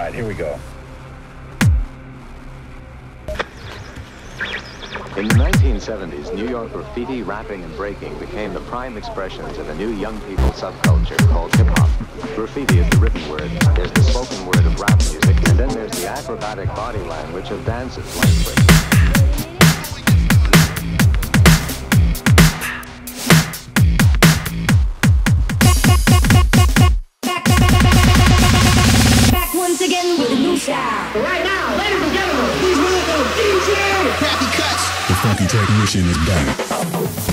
right, here we go. In the 1970s, New York graffiti, rapping, and breaking became the prime expressions of a new young people subculture called hip-hop. Graffiti is the written word, there's the spoken word of rap music, and then there's the acrobatic body language of dances like break. Back once again with a new style. Right now, ladies and gentlemen, please welcome DJ Krafty Kuts. The funky technician is back.